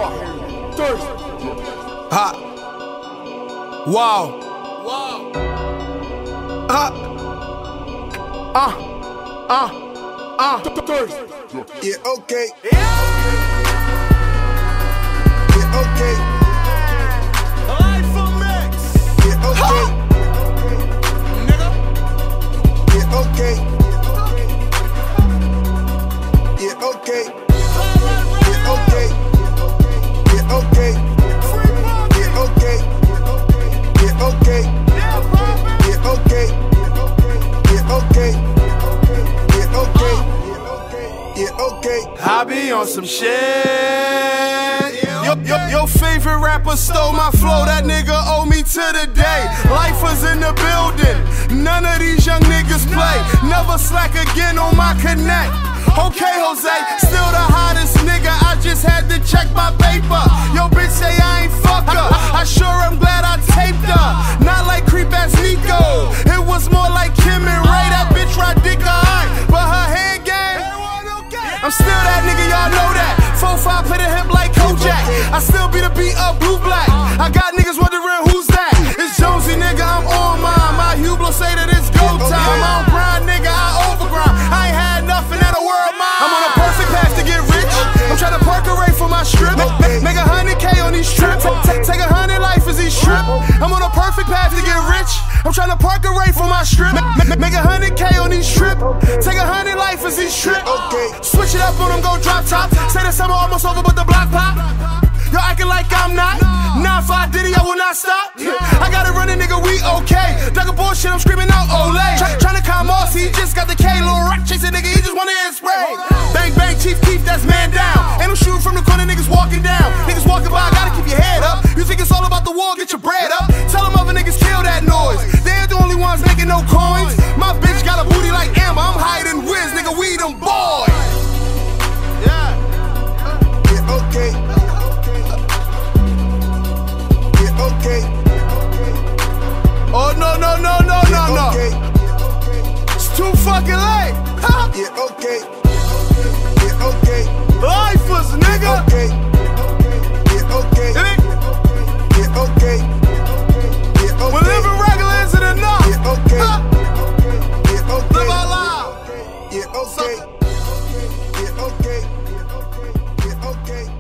Ha. Wow. Yeah, okay. Yeah, okay. Life of Mix. Yeah, okay. Nigga. Yeah, okay. Yeah, okay. Yeah, okay. Yeah, okay. Yeah, okay. Yeah, okay. Yeah, okay. Yeah, okay. Yeah, okay. Yeah, okay. I be on some shit. Your favorite rapper stole my flow. That nigga owe me to the day. Life was in the building. None of these young niggas play. Never slack again on my connect. Okay, Jose, still the hottest nigga. I just had to check my paper. Yo, bitch say I ain't fuck her. I sure am glad I taped her. Not like creep ass Nico. It was more like Kim and Ray. That bitch ride dick alright, but her head game. I'm still that nigga, y'all know that. 4-5 play the hip like Kojak. I still be the beat up blue black. I got niggas wondering who's that. It's Jonesy nigga, I'm on mine. My Hublot say that it's go time. I'm grind nigga, I overgrind. I ain't had nothing that a world mine. I'm on a perfect path to get rich. I'm trying to percolate for my strip. Make 100K on these trips. Take 100 life as these strip. I'm on a perfect path to get rich. I'm trying to park a rate for my strip. Make 100K on these trip. Take 100 life as these trip. Switch it up on them, go drop top. Say the summer almost over, but the block pop. Y'all acting like I'm not. 9-5 Diddy, I will not stop. I got it running, nigga, we okay. Dug a bullshit, I'm screaming out Olay. Trying to calm off, he just got the K. Lil Rock chasing nigga, he just wanna hit spray. Bang, bang, Chief Keef, that's man down. Ain't no shooting from the corner, niggas walking down. Niggas walking by, gotta keep your head up. You think it's all about the war, get your bread up. Tell them other niggas kill that noise. They ain't the only ones making no coins. My bitch got a booty like Emma, I'm hiding whiz, nigga, we them boys. Yeah, okay. Yeah, okay. Oh no no no no no no! It's too fucking late. Yeah, okay. Yeah, okay. Life was nigga. Okay. Yeah, okay. Yeah, okay. Yeah, okay. When living regular isn't enough. Yeah, okay. Yeah, okay. Live out loud. Yeah, okay. Yeah, okay. Yeah, okay.